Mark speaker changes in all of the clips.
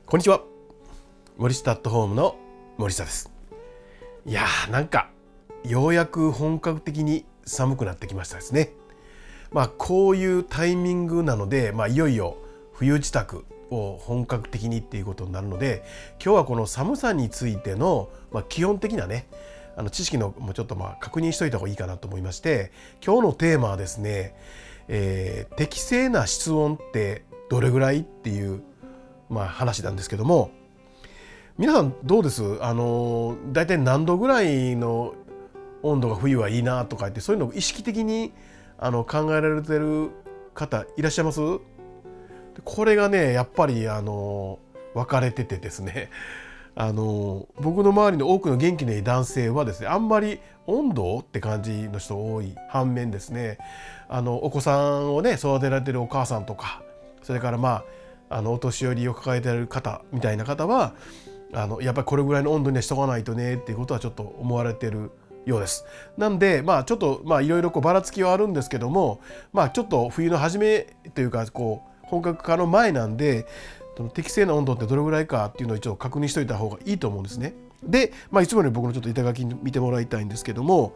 Speaker 1: こんにちは。森下アットホームの森下です。いやー、なんかようやく本格的に寒くなってきましたですね。こういうタイミングなので、いよいよ冬支度を本格的にっていうことになるので、今日はこの寒さについての、基本的なね知識のもうちょっと確認しといた方がいいかなと思いまして、今日のテーマはですね、適正な室温ってどれぐらいっていう話なんですけども、皆さんどうです？だいたい何度ぐらいの温度が冬はいいなとか言って、そういうのを意識的に考えられてる方いらっしゃいます？これがねやっぱり分かれててですね、僕の周りの多くの元気のいい男性はですね、あんまり温度って感じの人多い反面ですね、お子さんをね育てられてるお母さんとか、それからお年寄りを抱えている方みたいな方はやっぱりこれぐらいの温度にはしとかないとねっていうことはちょっと思われてるようです。なんでちょっといろいろばらつきはあるんですけども、ちょっと冬の初めというか本格化の前なんで、適正な温度ってどれぐらいかっていうのを一応確認しといた方がいいと思うんですね。で、いつもより僕のちょっと板書き見てもらいたいんですけども、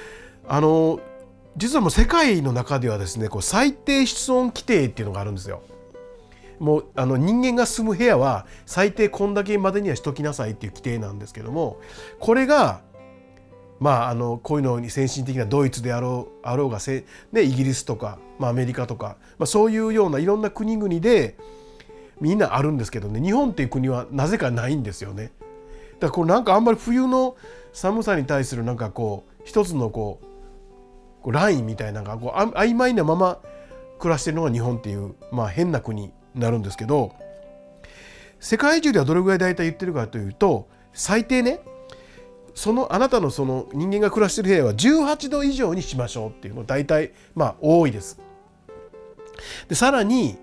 Speaker 1: 実はもう世界の中ではですね、最低室温規定っていうのがあるんですよ。もう人間が住む部屋は最低こんだけまでにはしときなさいっていう規定なんですけども、これがこういうのに先進的なドイツであろうがイギリスとか、アメリカとか、そういうようないろんな国々でみんなあるんですけどね、日本っていう国はなぜかないんですよね。だからなんかあんまり冬の寒さに対する一つのラインみたいなのが曖昧なまま暮らしてるのが日本っていう変な国になるんですけど、世界中ではどれぐらい大体言ってるかというと、最低ね、あなたのその人間が暮らしている部屋は18度以上にしましょうっていうのが大体多いです。でさらに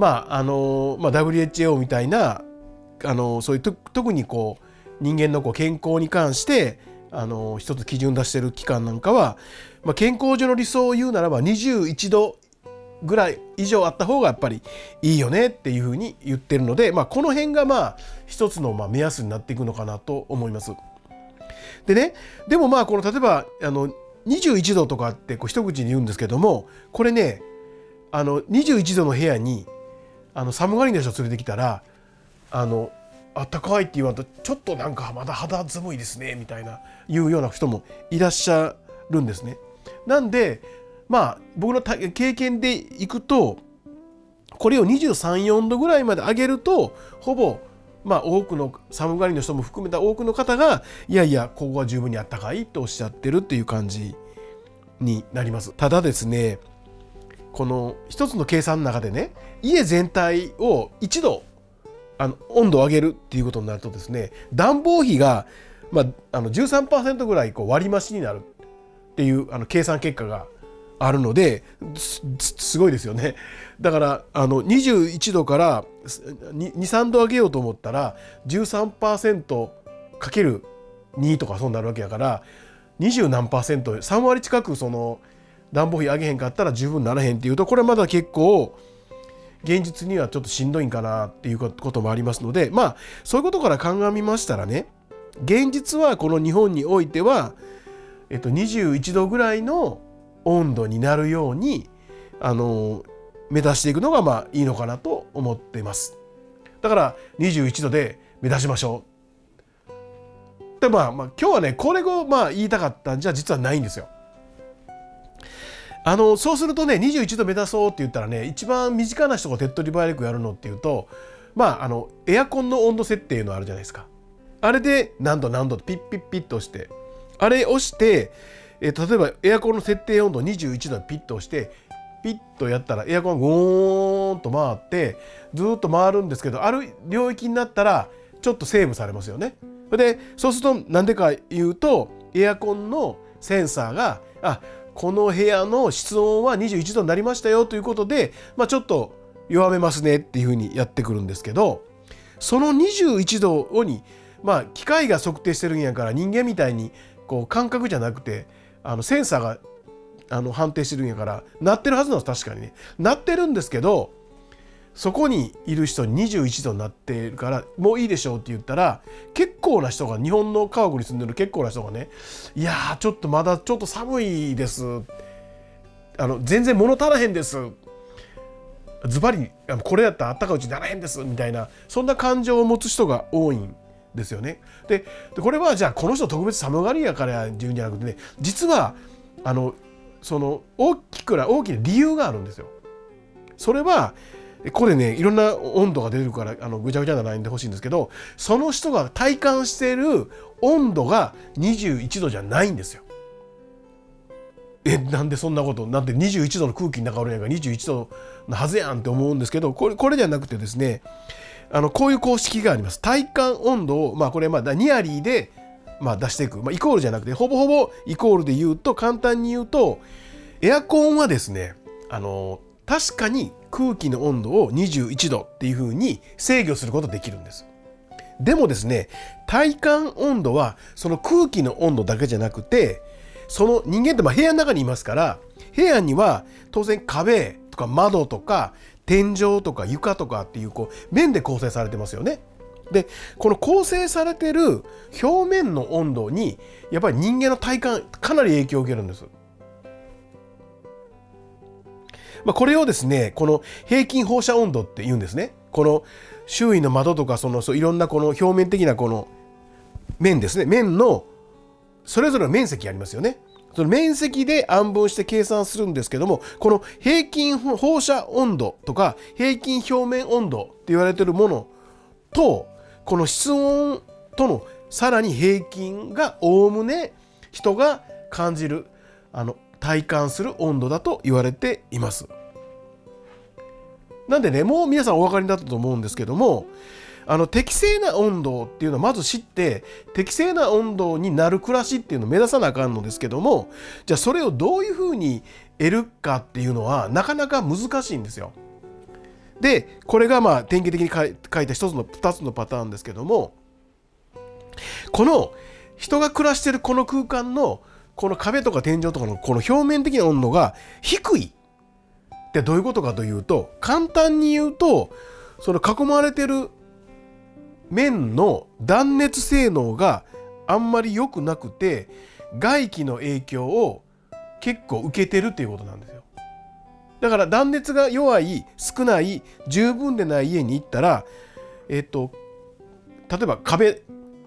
Speaker 1: WHO みたいなそういう特に人間の健康に関して一つ基準出してる機関なんかは、健康上の理想を言うならば21度ぐらい以上あった方がやっぱりいいよねっていうふうに言ってるので、この辺が一つの目安になっていくのかなと思います。でね、でも例えば21度とかって一口に言うんですけども、これね21度の部屋に寒がりの人連れてきたらあったかいって言わんと、ちょっとなんかまだ肌寒いですねみたいないうような人もいらっしゃるんですね。なんで僕の経験でいくと、これを23、4度ぐらいまで上げると、ほぼ多くの寒がりの人も含めた多くの方がいやいやここは十分にあったかいとおっしゃってるっていう感じになります。ただですね、この一つの計算の中でね、家全体を1度温度を上げるっていうことになるとですね、暖房費が13% ぐらい割り増しになるっていう計算結果があるので、すごいですよね。だから21度から2、3度上げようと思ったら 13% かける2とかそうなるわけだから、20何%、3割近くその暖房費上げへんかったら十分ならへんっていうと、これはまだ結構現実にはちょっとしんどいんかなっていうこともありますので、そういうことから鑑みましたらね、現実はこの日本においては、21度ぐらいの温度になるように目指していくのがいいのかなと思っています。だから21度で目指しましょう。で今日はねこれを言いたかったんじゃ実はないんですよ。そうするとね、21度目指そうって言ったらね、一番身近な人が手っ取り早くやるのっていうと、エアコンの温度設定のあるじゃないですか。あれで何度何度ピッピッピッと押して、あれ押して例えばエアコンの設定温度21度ピッと押してピッとやったらエアコンがゴーンと回ってずっと回るんですけど、ある領域になったらちょっとセーブされますよね。でそうするとなんでか言うと、エアコンのセンサーがこの部屋の室温は21度になりましたよということで、ちょっと弱めますねっていうふうにやってくるんですけど、その21度に機械が測定してるんやから、人間みたいに感覚じゃなくてセンサーが判定してるんやからなってるはずなんです。確かにねなってるんですけど、 そこにいる人に21度になっているからもういいでしょうって言ったら、結構な人が、日本の家屋に住んでる結構な人がね、いやーちょっとまだちょっと寒いです、全然物足らへんです、ズバリこれやったらあったかいうちにならへんですみたいな、そんな感情を持つ人が多いんですよね。でこれはじゃあこの人特別寒がりやから言うんじゃなくてね、実はその大きな理由があるんですよ。それはここでね、いろんな温度が出るからぐちゃぐちゃなラインでほしいんですけど、その人が体感している温度が21度じゃないんですよ。なんでそんなこと、なんで21度の空気の中おるんやから21度のはずやんって思うんですけど、これじゃなくてですね、こういう公式があります。体感温度を、これニアリーで出していく、イコールじゃなくてほぼほぼイコールで言うと、簡単に言うと、エアコンはですね、確かに空気の温度を21度っていう風に制御することできるんです。でもですね、体感温度はその空気の温度だけじゃなくて、その人間って部屋の中にいますから、部屋には当然壁とか窓とか天井とか床とかっていう面で構成されてますよね。でこの構成されてる表面の温度にやっぱり人間の体感かなり影響を受けるんです。これをですね、この平均放射温度って言うんですね。この周囲の窓とかいろんなこの表面的なこの面ですね、面のそれぞれの面積ありますよね。その面積で暗分して計算するんですけども、この平均放射温度とか平均表面温度って言われてるものと、この室温とのさらに平均がおおむね人が感じる体感する温度だと言われています。なんでね、もう皆さんお分かりになったと思うんですけども、適正な温度っていうのをまず知って、適正な温度になる暮らしっていうのを目指さなあかんのですけども、じゃあそれをどういうふうに得るかっていうのはなかなか難しいんですよ。でこれが典型的に書いた2つのパターンですけども、この人が暮らしているこの空間のこの壁とか天井とかのこの表面的な温度が低いってどういうことかというと、簡単に言うと、その囲まれてる面の断熱性能があんまり良くなくて、外気の影響を結構受けてるっていうことなんですよ。だから断熱が弱い、少ない、十分でない家に行ったら、例えば壁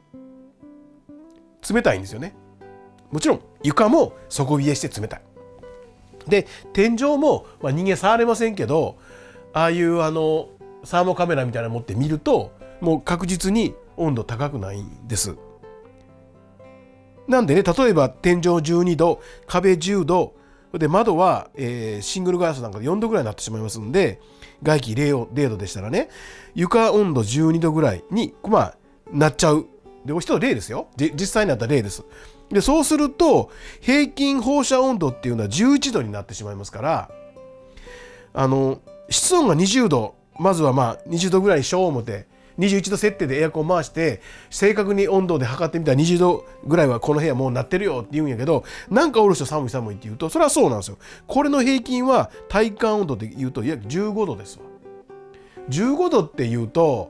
Speaker 1: 冷たいんですよね。もちろん床も底冷えして冷たい。で天井も、人間触れませんけど、ああいうサーモカメラみたいなの持って見ると、もう確実に温度高くないんです。なんでね、例えば天井12度、壁10度で、窓は、シングルガラスなんかで4度ぐらいになってしまいますんで、外気0度でしたらね、床温度12度ぐらいになっちゃう。で、一つ例ですよ。実際になった例です。でそうすると平均放射温度っていうのは11度になってしまいますから、室温が20度、まずは20度ぐらいにしよう思って21度設定でエアコン回して正確に温度で測ってみたら20度ぐらいはこの部屋もうなってるよって言うんやけど、なんかおる人寒い寒いって言うと、それはそうなんですよ。これの平均は体感温度で言うと約15度ですわ。15度って言うと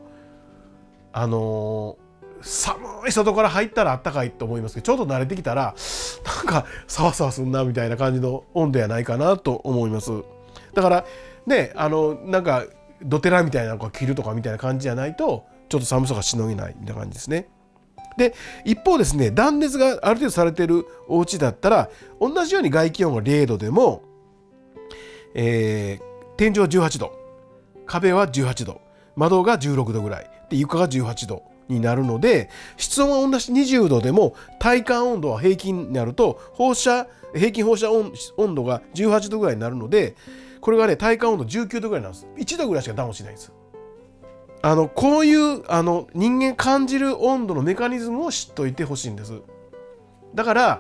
Speaker 1: 寒い外から入ったらあったかいと思いますけど、ちょっと慣れてきたらなんかサワサワすんなみたいな感じの温度やないかなと思います。だからね、なんかドテラみたいなのを着るとかみたいな感じじゃないとちょっと寒さがしのげないみたいな感じですね。で一方ですね、断熱がある程度されてるお家だったら、同じように外気温が0度でも、天井18度、壁は18度、窓が16度ぐらいで、床が18度になるので、室温は同じ20度でも体感温度は平均になると平均放射温度が18度ぐらいになるので、これがね体感温度19度ぐらいなんです。1度ぐらいしかダウンしないんです。こういう人間感じる温度のメカニズムを知っといてほしいんです。だから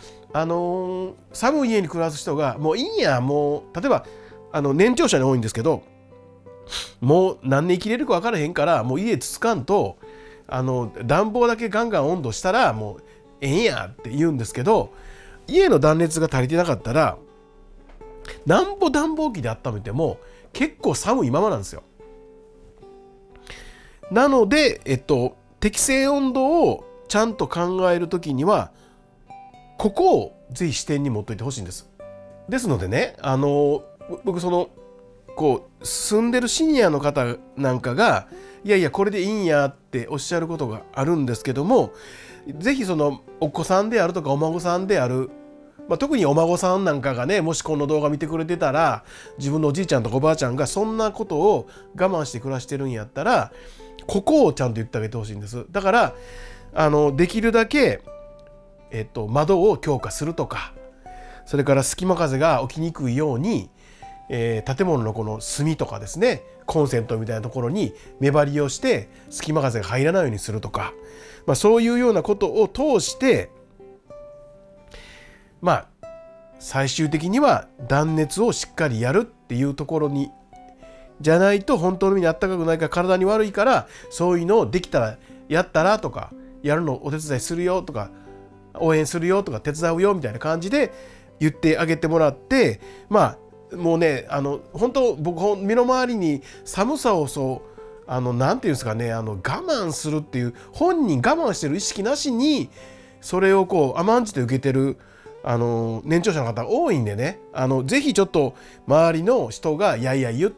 Speaker 1: 寒い家に暮らす人がもういいや、もう例えば年長者に多いんですけど、もう何年生きれるか分からへんからもう家つつかんと暖房だけガンガン温度したらもうええんやって言うんですけど、家の断熱が足りてなかったらなんぼ暖房機で温めても結構寒いままなんですよ。 なので、適正温度をちゃんと考えるときにはここをぜひ視点に持っといてほしいんです。ですのでね、僕こう住んでるシニアの方なんかがいやいやこれでいいんやっておっしゃることがあるんですけども、ぜひお子さんであるとかお孫さんである、特にお孫さんなんかがね、もしこの動画見てくれてたら、自分のおじいちゃんとかおばあちゃんがそんなことを我慢して暮らしてるんやったらここをちゃんと言ってあげてほしいんです。だからできるだけ、窓を強化するとか、それから隙間風が起きにくいように、建物のこの隅とかですね、コンセントみたいなところに目張りをして隙間風が入らないようにするとか、そういうようなことを通して最終的には断熱をしっかりやるっていうところにじゃないと、本当の意味にあったかくないから体に悪いから、そういうのをできたらやったらとか、やるのお手伝いするよとか、応援するよとか、手伝うよみたいな感じで言ってあげてもらって、もうね、本当僕身の回りに寒さをなんていうんですかね、我慢するっていう、本人我慢してる意識なしにそれを甘んじて受けてる年長者の方多いんでね、ぜひちょっと周りの人がやいや言って、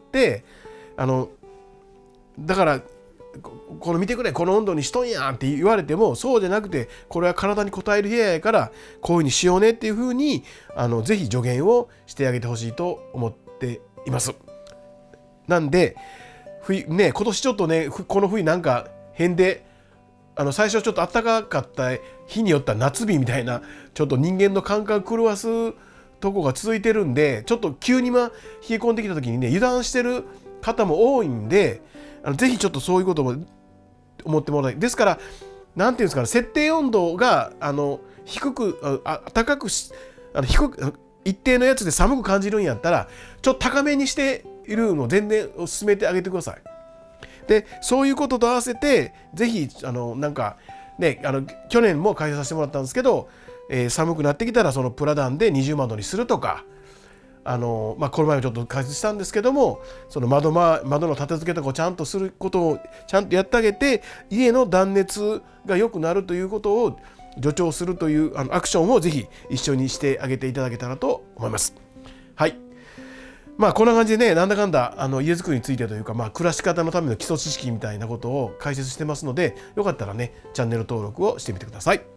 Speaker 1: だからこの見てくれ、この温度にしとんやんって言われても、そうじゃなくて、これは体に応える部屋やからこういう風にしようねっていう風にぜひ助言をしてあげてほしいと思っています。なんで今年ちょっとね、この冬なんか変で、最初ちょっと暖かかった日によったら夏日みたいな、ちょっと人間の感覚狂わすとこが続いてるんで、ちょっと急に冷え込んできた時にね、油断してる方も多いんで、ぜひちょっとそういうことも思ってもらい、ですからなんていうんですかね、設定温度が低く暖かく低く一定のやつで寒く感じるんやったら、ちょっと高めにしているのを全然進めてあげてください。でそういうことと合わせて、ぜひなんかね、去年も開催させてもらったんですけど、寒くなってきたらそのプラダンで20窓にするとか、この前もちょっと解説したんですけども、その窓の立て付けとかをちゃんとすることをちゃんとやってあげて、家の断熱が良くなるということを助長するというアクションをぜひ一緒にしてあげていただけたらと思います。はい、こんな感じでね、なんだかんだ家づくりについてというか、暮らし方のための基礎知識みたいなことを解説してますので、よかったらねチャンネル登録をしてみてください。